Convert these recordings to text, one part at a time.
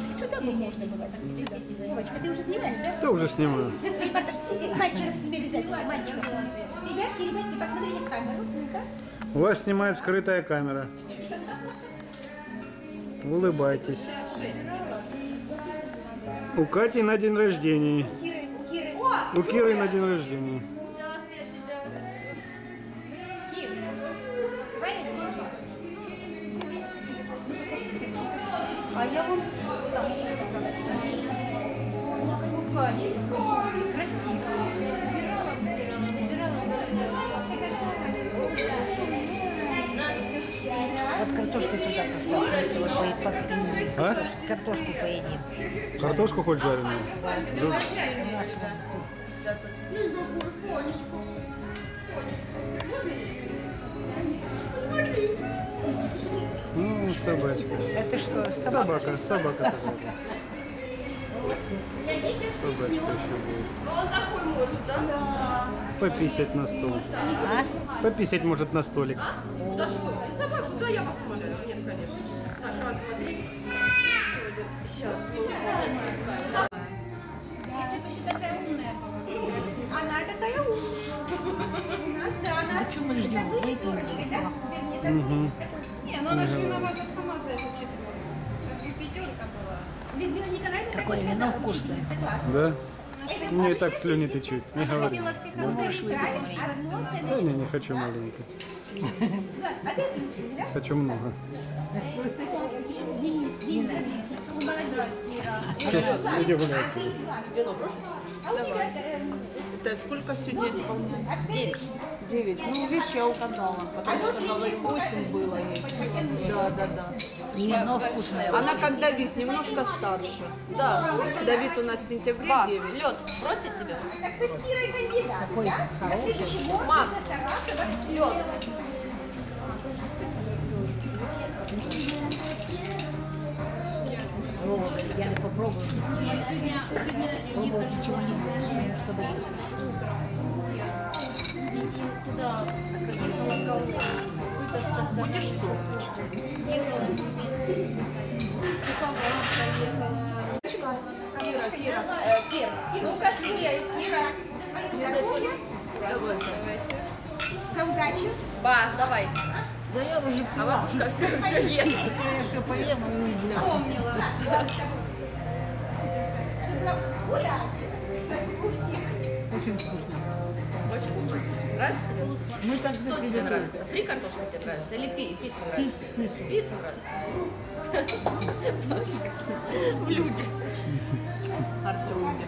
сюда бы можно было. Сюда. Вовочка, ты уже снимаешь, да? Да, уже снимаю. Репортаж. Мальчиков с ними обязательно. Мальчиков. Ребятки, посмотрите в камеру. Ну-ка. У вас снимает скрытая камера. Улыбайтесь. У Кати на день рождения. У Киры на день рождения. А я вон там. Красиво. Вот картошку туда поставь, вот А? картошку поедим. Картошку хоть жареную? Да. Ну, собачка. Это что, Собака какая-то. Собачка еще будет. Он такой может, да? Пописать на стол. А? Пописать может на столик. За что? За собаку? Да, я посмотрю. Нет, конечно. Так, раз, два, три. Сейчас. Если бы еще такая умная была. Она такая умная. У нас, да, она... Почему мы ждем? Не, ну она же виновата сама за эту четверку. Если пятерка была. Людмила Николаевна... Какое вино вкусное. Согласна. Да? Мне и так слюни течут. Не говори. Видела всех авторитаров, одно Да не хочу маленько. А ты отличный, да? Хочу много. Денис, молодец, Кира. Иди гулять. Вино бросить? А у тебя... Это сколько сегодня исполняется? 9. 9. Ну, видишь, я угадала, потому что говорит, 8 было ей. Да. И вино вкусное. Она как Давид, немножко старше. Да. Давид у нас в сентябре Ба, 9. лед бросить тебе? Так ты с Кирой кандидат, Какой да? На хороший. следующий год Мам. нужно стараться во всем. Лед. Вова, я не попробую. Пробовать ничего не буду, чтобы... Туда ехала Будешь что? ехала Кира. Ну-ка, Юля, Кира. За удачу. Ба, давай. Да я уже А бабушка все ест. я все поем и уйду. Помнила. Удачи. У всех. Очень вкусно. Очень вкусно. Нравится тебе? Мы так Что тебе нравится? Фри картошка тебе нравится? Или пицца нравится? Пицца нравится. Люди. Артуре.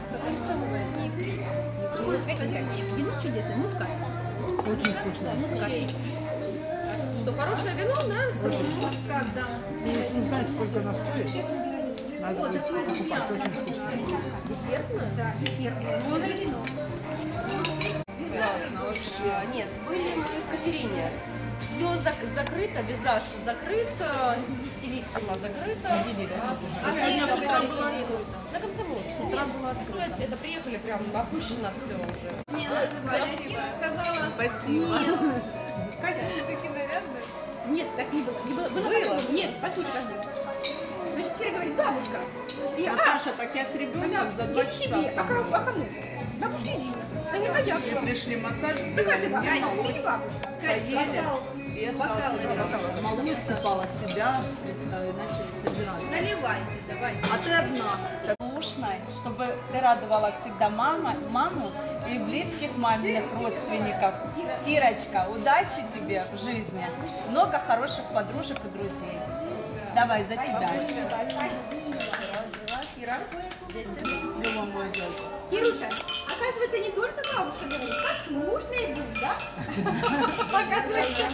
Вино чудесное, мускат. Очень вкусно. Что, хорошее вино нравится? Мускат, да. Не знаешь, сколько она стоит? Надо будет покупать, очень вкусно. Десертное? Да, десертное. Ну, оно и вино. Классно вообще. Нет, были мы в Катерине. Все закрыто, визаж закрыт, стилиссимо закрыто. А сегодня с утра было на Комсомольце. С утра было открыто. Это приехали прям опущено все уже. Мне сказала... Спасибо. Катя, ты таки нарядная? Нет, так не было. Не было. Было? Нет, послушай, подожди. Значит, Кира говорит, бабушка. Я, Наташа, так я с ребенком за 2 часа. А кому? Бабушке Зине. Да не моя. Пришли массаж Давай, сделали. давай. мне Катя, малыш. ты не бабушка. Поели. Я стала собираться. Малу искупала себя, представь, и начали собираться. Наливайте, давай. А ты одна. Мужной, чтобы ты радовала всегда маму и близких маминых родственников. Кирочка, удачи тебе в жизни, много хороших подружек и друзей. Давай за тебя. Кира, Кируша, оказывается, не только бабушка говорит, послушный был, да? Оказывается.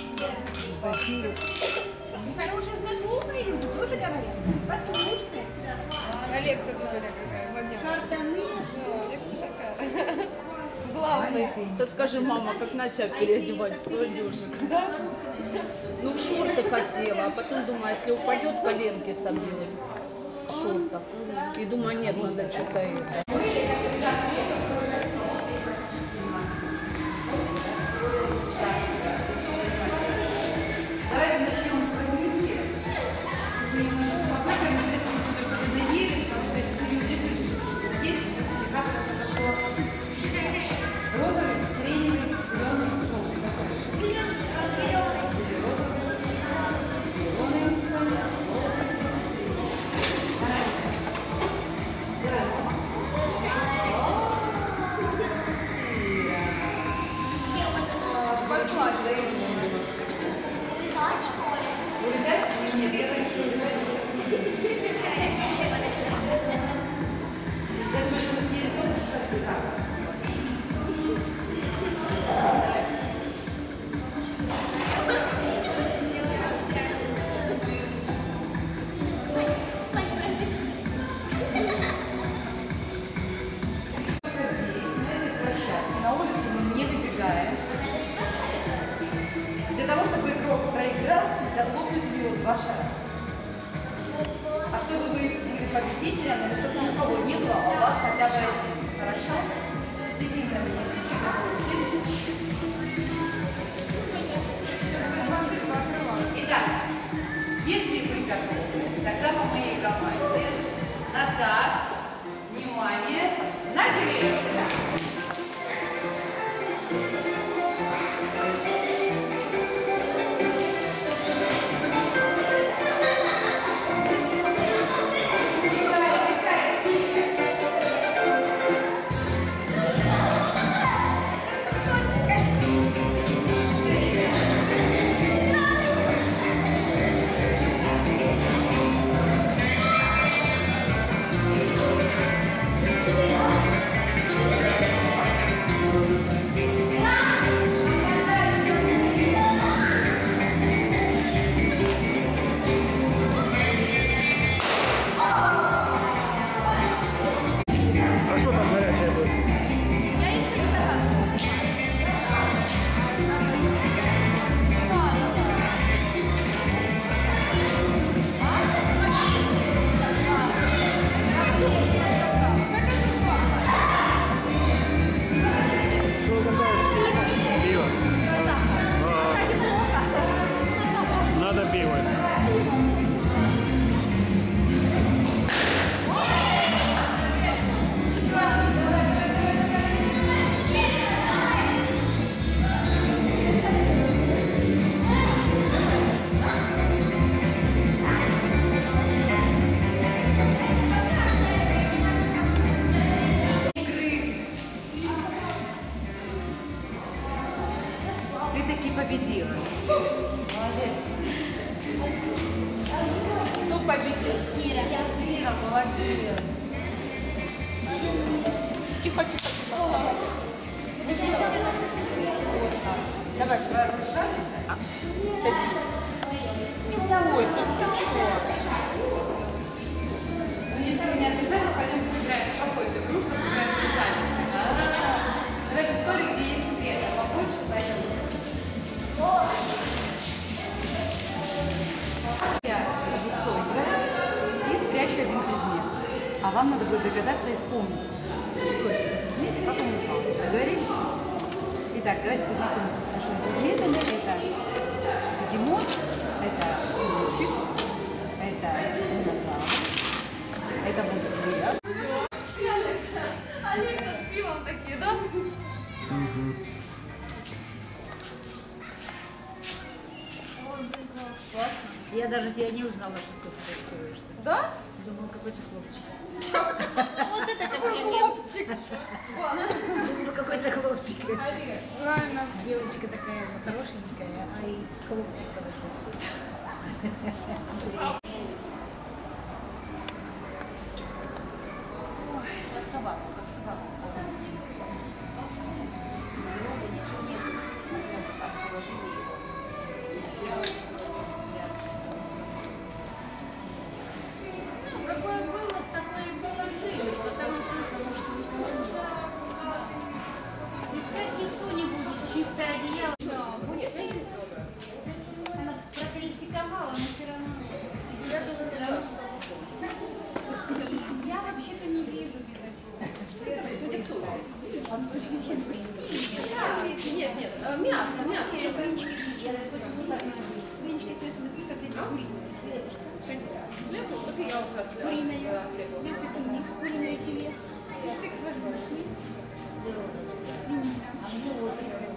Хорошие знакомые люди тоже говорят. Послушные. Лекция какая Картаны. главный. Ты скажи, мама, как начать переодевать молодежек? Да? Ну, в шорты хотела, а потом думаю, если упадет, коленки собьет в шортах. И думаю, нет, надо что-то это. победителем, или чтобы никого не было, а у вас хотя бы один. Хорошо? Соедините меня. Итак, если вы готовы, тогда по моей команде на старт, внимание, начали! А что там горячее будет? Я еще не заказывала. Что заказываешь? Пиво. Надо пиво. Ты таки победила. Молодец. Кто победил? Кира. Кира, молодец. Тихо, тихо, тихо. Вот так. Давай, садись. Садись. Ой, садись. Ну, если вы не отдышались, пойдем сыграем спокойную игру, чтобы вы не отдышались. Давайте в столик, где есть света. Побольше пойдемте. Я скажу, кто играет, и спрячу один предмет. А вам надо будет догадаться и вспомнить, что это за предмет и как он назывался. Договорились? Итак, давайте познакомимся с нашими предметами. Это бегемот, это шлючик, это динозавр, это будет зверь. Алекса с пивом такие, да? Я даже тебя не узнала, что ты фотографируешься. Да? Думала, какой-то хлопчик. Вот это такой хлопчик. Думала, какой-то хлопчик. Правильно. Девочка такая хорошенькая, а и хлопчик подошел. Как собака, как собака. Ну, какое было, такое и положили, потому что никого нет. Искать никто не будет, чистое одеяло. Да, будет. Она прокритиковала, но все равно. Я вообще-то не вижу Нет, мясо. Блинчики с мясом из котлеты куриные. Хлеб, вот и я уже Куриное. хлеб. Мясо финикс, куриное филе. Бифштекс воздушный. Свинина.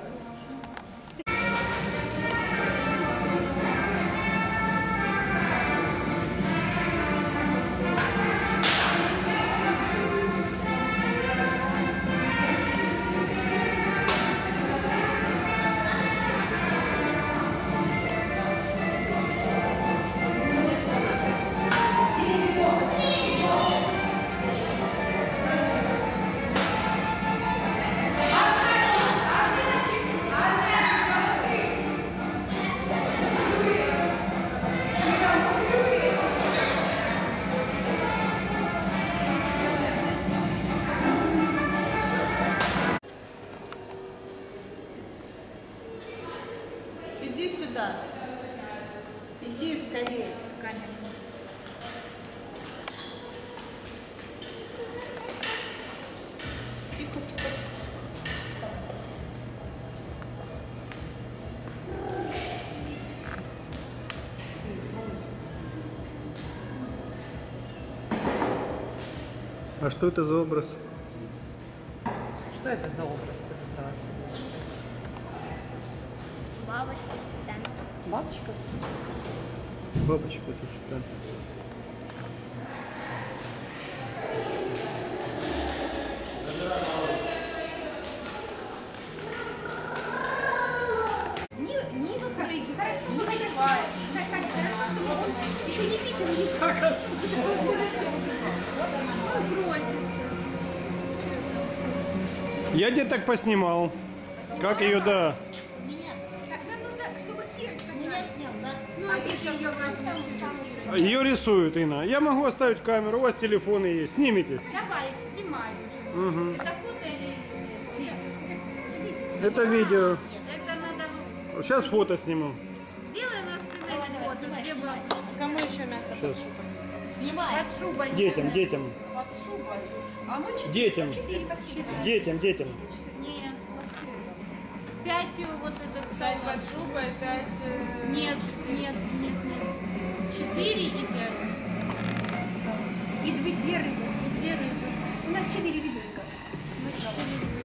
А что это за образ? Что это за образ ты выбрала себе? Бабочка с цветами. Бабочка? Бабочка тут, да. Не выпрыгивай. Хорошо, не выпрыгивай. Хорошо, что он еще не писал никак. Я деток поснимал. Как ее, да. Нам нужно, чтобы Кирочка меня снял, да? Ну, а где же ее возьмем? Ее рисуют, Инна. Я могу оставить камеру, у вас телефоны есть. Снимитесь. Давай, снимай. Угу. Это фото или нет? Это видео. Это надо... Сейчас фото сниму. Делай нас с этой фото. Где бабушка? Кому еще мясо? Сейчас. Снимай. Под шубой. Детям. А мы Детям. Детям. Нет. 5 вот этот салат. Под шубой, 5... Нет,